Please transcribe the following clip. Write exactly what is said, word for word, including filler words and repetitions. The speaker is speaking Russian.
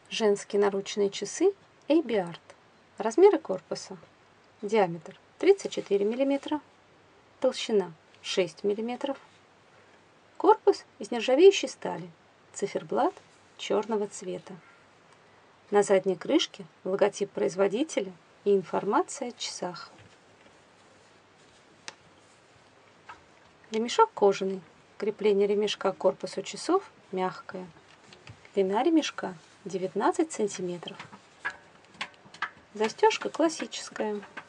Женские наручные часы эй би арт. Размеры корпуса. Диаметр тридцать четыре миллиметра, толщина шесть миллиметров. Корпус из нержавеющей стали, циферблат черного цвета. На задней крышке логотип производителя и информация о часах. Ремешок кожаный. Крепление ремешка к корпусу часов мягкое. Длина ремешка девятнадцать сантиметров. Застежка классическая.